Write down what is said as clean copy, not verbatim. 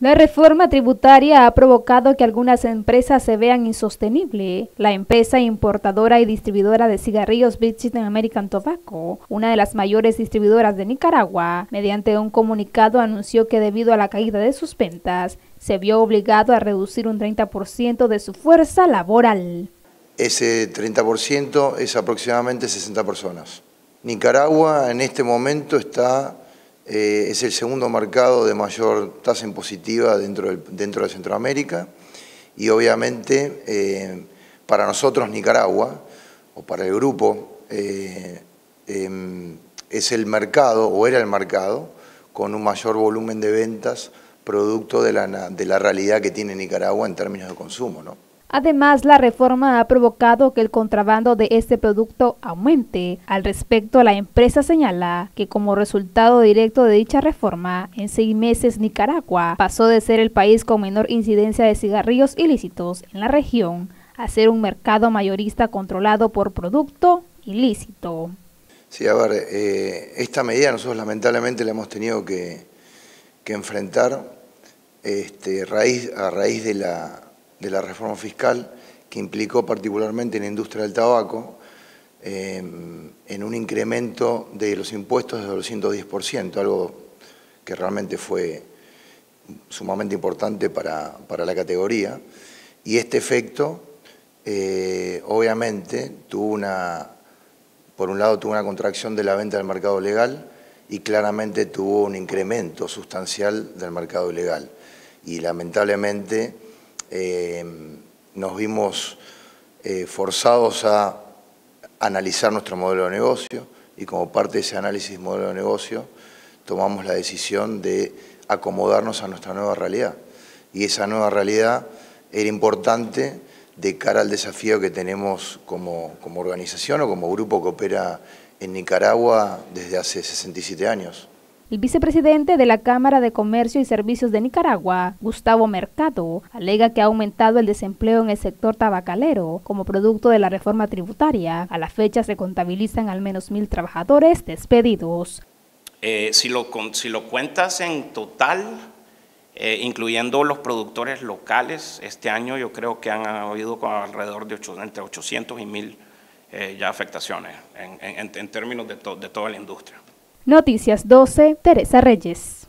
La reforma tributaria ha provocado que algunas empresas se vean insostenibles. La empresa importadora y distribuidora de cigarrillos British American Tobacco, una de las mayores distribuidoras de Nicaragua, mediante un comunicado anunció que debido a la caída de sus ventas, se vio obligado a reducir un 30% de su fuerza laboral. Ese 30% es aproximadamente 60 personas. Nicaragua en este momento es el segundo mercado de mayor tasa impositiva dentro de Centroamérica y obviamente para nosotros Nicaragua, o para el grupo, es el mercado, o era el mercado, con un mayor volumen de ventas producto de la realidad que tiene Nicaragua en términos de consumo, ¿no? Además, la reforma ha provocado que el contrabando de este producto aumente. Al respecto, la empresa señala que como resultado directo de dicha reforma, en 6 meses Nicaragua pasó de ser el país con menor incidencia de cigarrillos ilícitos en la región a ser un mercado mayorista controlado por producto ilícito. Sí, a ver, esta medida nosotros lamentablemente la hemos tenido que enfrentar a raíz de la reforma fiscal que implicó particularmente en la industria del tabaco en un incremento de los impuestos del 210%, algo que realmente fue sumamente importante para la categoría. Y este efecto obviamente por un lado tuvo una contracción de la venta del mercado legal y claramente tuvo un incremento sustancial del mercado ilegal. Y lamentablemente nos vimos forzados a analizar nuestro modelo de negocio y como parte de ese análisis modelo de negocio tomamos la decisión de acomodarnos a nuestra nueva realidad. Y esa nueva realidad era importante de cara al desafío que tenemos como organización o como grupo que opera en Nicaragua desde hace 67 años. El vicepresidente de la Cámara de Comercio y Servicios de Nicaragua, Gustavo Mercado, alega que ha aumentado el desempleo en el sector tabacalero como producto de la reforma tributaria. A la fecha se contabilizan al menos 1,000 trabajadores despedidos. Si lo cuentas en total, incluyendo los productores locales, este año yo creo que han habido alrededor de entre 800 y 1,000 ya afectaciones en términos de toda la industria. Noticias 12, Teresa Reyes.